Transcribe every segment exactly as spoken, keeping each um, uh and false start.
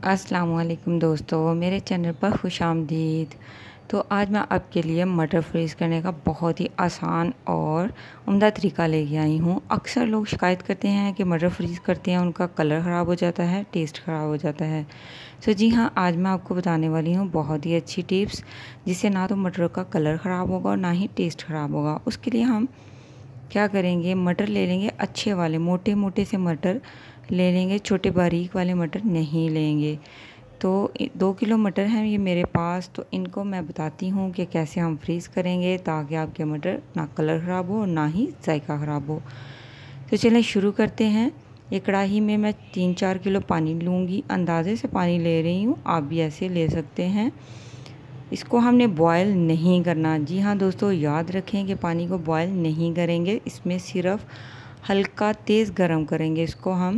अस्सलामुअलैकुम दोस्तों, मेरे चैनल पर खुशामदीद। तो आज मैं आपके लिए मटर फ्रीज़ करने का बहुत ही आसान और उम्दा तरीका लेके आई हूँ। अक्सर लोग शिकायत करते हैं कि मटर फ्रीज़ करते हैं उनका कलर ख़राब हो जाता है, टेस्ट ख़राब हो जाता है। तो जी हाँ, आज मैं आपको बताने वाली हूँ बहुत ही अच्छी टिप्स, जिससे ना तो मटर का कलर ख़राब होगा और ना ही टेस्ट ख़राब होगा। उसके लिए हम क्या करेंगे, मटर ले लेंगे अच्छे वाले, मोटे मोटे से मटर ले लेंगे, छोटे बारीक वाले मटर नहीं लेंगे। तो दो किलो मटर हैं ये मेरे पास। तो इनको मैं बताती हूँ कि कैसे हम फ्रीज़ करेंगे ताकि आपके मटर ना कलर ख़राब हो और ना ही जायका ख़राब हो। तो चलें शुरू करते हैं। एक कढ़ाई में मैं तीन चार किलो पानी लूँगी, अंदाज़े से पानी ले रही हूँ, आप भी ऐसे ले सकते हैं। इसको हमने बॉयल नहीं करना। जी हाँ दोस्तों, याद रखें कि पानी को बॉयल नहीं करेंगे, इसमें सिर्फ हल्का तेज़ गरम करेंगे इसको हम।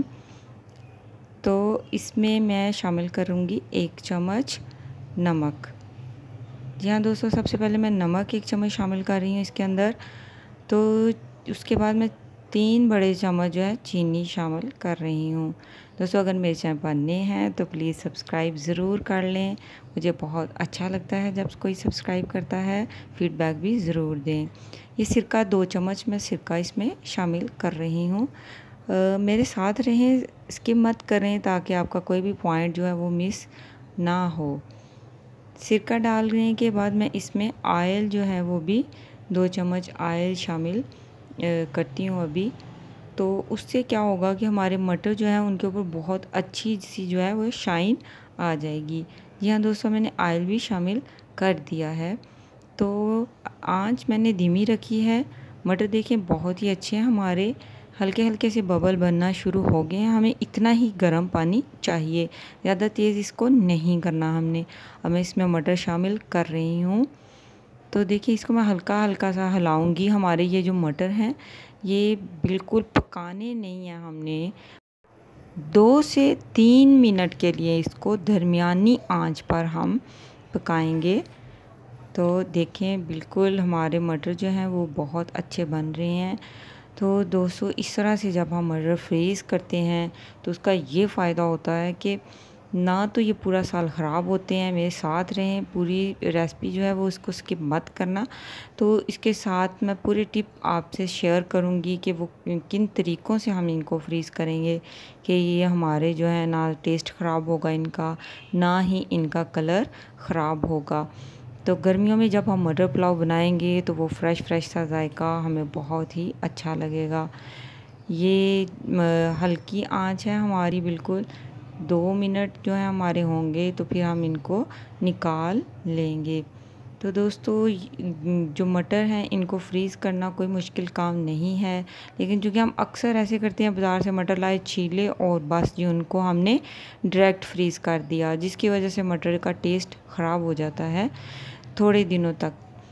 तो इसमें मैं शामिल करूँगी एक चम्मच नमक। जी हाँ दोस्तों, सबसे पहले मैं नमक एक चम्मच शामिल कर रही हूँ इसके अंदर। तो उसके बाद मैं तीन बड़े चम्मच जो है चीनी शामिल कर रही हूँ। दोस्तों, अगर मेरे चैनल पर नए हैं तो प्लीज़ सब्सक्राइब ज़रूर कर लें। मुझे बहुत अच्छा लगता है जब कोई सब्सक्राइब करता है। फीडबैक भी ज़रूर दें। ये सिरका दो चम्मच मैं सिरका इसमें शामिल कर रही हूँ। Uh, मेरे साथ रहें, स्किप मत करें ताकि आपका कोई भी पॉइंट जो है वो मिस ना हो। सिरका डालने के बाद मैं इसमें ऑयल जो है वो भी दो चम्मच ऑयल शामिल करती हूँ अभी। तो उससे क्या होगा कि हमारे मटर जो है उनके ऊपर बहुत अच्छी सी जो है वो शाइन आ जाएगी। जी हाँ दोस्तों, मैंने ऑयल भी शामिल कर दिया है। तो आंच मैंने धीमी रखी है। मटर देखें बहुत ही अच्छे हैं हमारे, हल्के हल्के से बबल बनना शुरू हो गए हैं। हमें इतना ही गर्म पानी चाहिए, ज़्यादा तेज़ इसको नहीं करना हमने। अब मैं इसमें मटर शामिल कर रही हूँ। तो देखिए, इसको मैं हल्का हल्का सा हिलाऊंगी। हमारे ये जो मटर हैं ये बिल्कुल पकाने नहीं है हमने। दो से तीन मिनट के लिए इसको दरमियानी आंच पर हम पकाएंगे। तो देखें, बिल्कुल हमारे मटर जो हैं वो बहुत अच्छे बन रहे हैं। तो दोस्तों, इस तरह से जब हम मटर फ्रीज़ करते हैं तो उसका ये फ़ायदा होता है कि ना तो ये पूरा साल ख़राब होते हैं। मेरे साथ रहें, पूरी रेसिपी जो है वो इसको स्किप मत करना। तो इसके साथ मैं पूरी टिप आपसे शेयर करूँगी कि वो किन तरीक़ों से हम इनको फ्रीज़ करेंगे कि ये हमारे जो है ना टेस्ट ख़राब होगा इनका, ना ही इनका कलर ख़राब होगा। तो गर्मियों में जब हम मटर पुलाव बनाएंगे तो वो फ़्रेश फ़्रेश सा जायका हमें बहुत ही अच्छा लगेगा। ये हल्की आंच है हमारी, बिल्कुल दो मिनट जो है हमारे होंगे तो फिर हम इनको निकाल लेंगे। तो दोस्तों, जो मटर हैं इनको फ्रीज़ करना कोई मुश्किल काम नहीं है, लेकिन चूँकि हम अक्सर ऐसे करते हैं, बाज़ार से मटर लाए, छीले और बस जी उनको हमने डायरेक्ट फ्रीज़ कर दिया, जिसकी वजह से मटर का टेस्ट ख़राब हो जाता है थोड़े दिनों तक।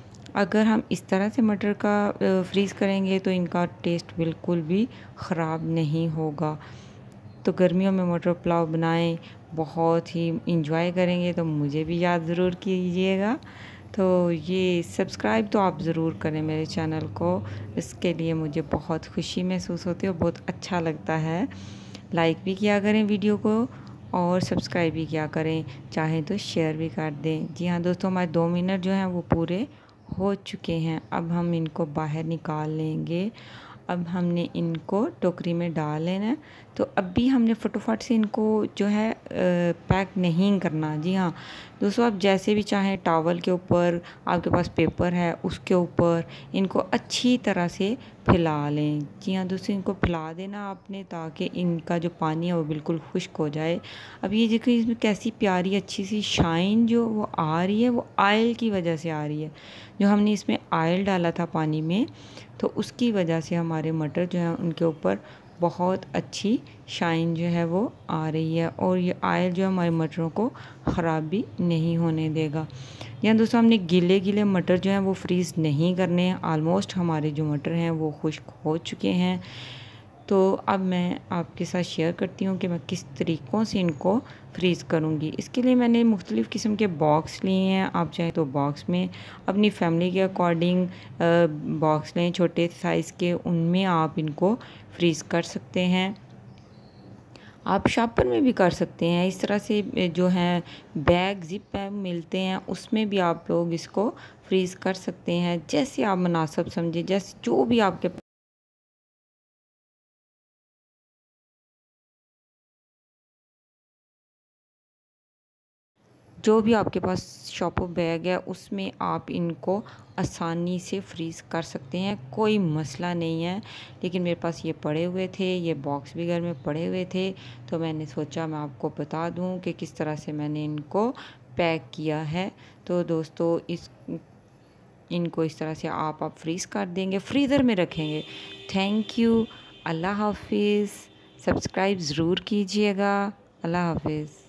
अगर हम इस तरह से मटर का फ्रीज़ करेंगे तो इनका टेस्ट बिल्कुल भी ख़राब नहीं होगा। तो गर्मियों में मटर पुलाव बनाएं, बहुत ही इंजॉय करेंगे। तो मुझे भी याद ज़रूर कीजिएगा। तो ये सब्सक्राइब तो आप ज़रूर करें मेरे चैनल को, इसके लिए मुझे बहुत खुशी महसूस होती है और बहुत अच्छा लगता है। लाइक भी किया करें वीडियो को और सब्सक्राइब भी किया करें, चाहें तो शेयर भी कर दें। जी हाँ दोस्तों, हमारे दो मिनट जो हैं वो पूरे हो चुके हैं। अब हम इनको बाहर निकाल लेंगे। अब हमने इनको टोकरी में डाल लेना है। तो अब भी हमने फटोफट से इनको जो है पैक नहीं करना। जी हाँ दोस्तों, आप जैसे भी चाहें, टॉवल के ऊपर, आपके पास पेपर है उसके ऊपर इनको अच्छी तरह से फैला लें। जी हाँ दोस्तों, इनको फैला देना आपने ताकि इनका जो पानी है वो बिल्कुल खुश्क हो जाए। अब ये देखिए, इसमें कैसी प्यारी अच्छी सी शाइन जो वो आ रही है, वो ऑयल की वजह से आ रही है। जो हमने इसमें ऑयल डाला था पानी में, तो उसकी वजह से हमारे मटर जो हैं उनके ऊपर बहुत अच्छी शाइन जो है वो आ रही है। और ये ऑयल जो हमारे मटरों को ख़राब भी नहीं होने देगा। यहाँ दोस्तों, हमने गीले गीले मटर जो हैं वो फ्रीज़ नहीं करने हैं। आलमोस्ट हमारे जो मटर हैं वो खुश्क हो चुके हैं। तो अब मैं आपके साथ शेयर करती हूँ कि मैं किस तरीक़ों से इनको फ्रीज़ करूँगी। इसके लिए मैंने मुख्तलिफ़ किस्म के बॉक्स लिए हैं। आप चाहे तो बॉक्स में अपनी फैमिली के अकॉर्डिंग बॉक्स लें, छोटे साइज़ के, उनमें आप इनको फ्रीज़ कर सकते हैं। आप शापर में भी कर सकते हैं। इस तरह से जो है बैग ज़िप बैग मिलते हैं, उसमें भी आप लोग इसको फ्रीज़ कर सकते हैं, जैसे आप मुनासिब समझें, जैसे जो भी आपके जो भी आपके पास शॉपर बैग है उसमें आप इनको आसानी से फ्रीज़ कर सकते हैं, कोई मसला नहीं है। लेकिन मेरे पास ये पड़े हुए थे, ये बॉक्स भी घर में पड़े हुए थे, तो मैंने सोचा मैं आपको बता दूं कि किस तरह से मैंने इनको पैक किया है। तो दोस्तों इस इनको इस तरह से आप आप फ्रीज़ कर देंगे, फ्रीज़र में रखेंगे। Thank you. अल्लाह हाफिज़। सब्सक्राइब ज़रूर कीजिएगा। अल्लाह हाफिज़।